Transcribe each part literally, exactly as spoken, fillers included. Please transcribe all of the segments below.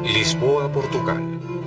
Lisboa, Portugal.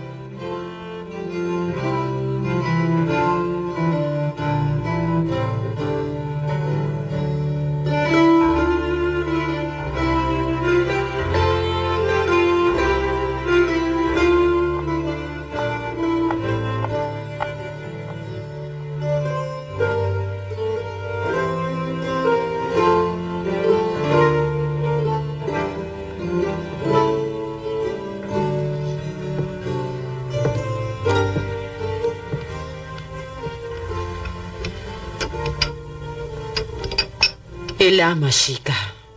Él ama a Chica.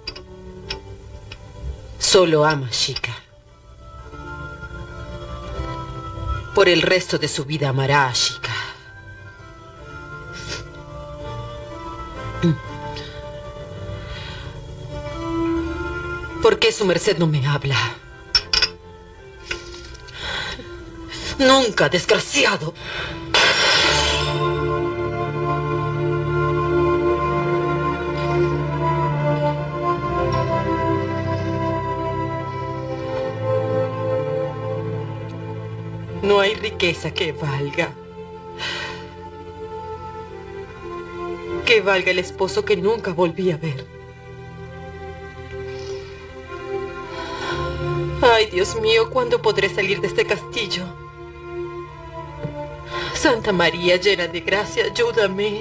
Solo ama a Chica. Por el resto de su vida amará a Chica. ¿Por qué su merced no me habla? Nunca, desgraciado. No hay riqueza que valga. Que valga el esposo que nunca volví a ver. Ay, Dios mío, ¿cuándo podré salir de este castillo? Santa María, llena de gracia, ayúdame.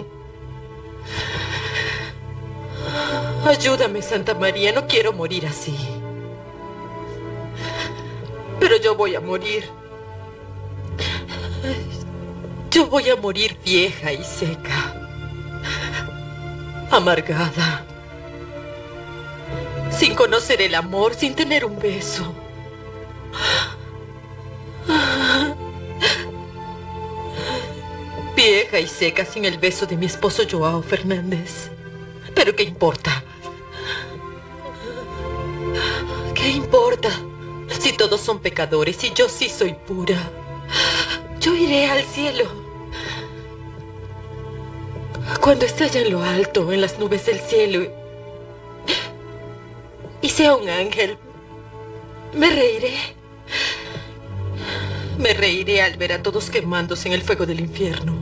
Ayúdame, Santa María, no quiero morir así. Pero yo voy a morir. Yo voy a morir vieja y seca, amargada, sin conocer el amor, sin tener un beso. Vieja y seca sin el beso de mi esposo Joao Fernández. ¿Pero qué importa? ¿Qué importa? Si todos son pecadores y yo sí soy pura. Yo iré al cielo. Cuando esté allá en lo alto, en las nubes del cielo, y sea un ángel, me reiré. Me reiré al ver a todos quemándose en el fuego del infierno.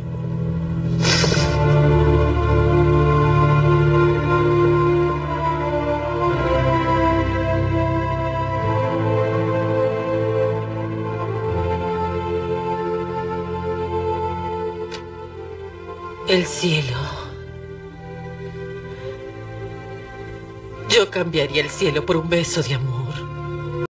El cielo. Yo cambiaría el cielo por un beso de amor.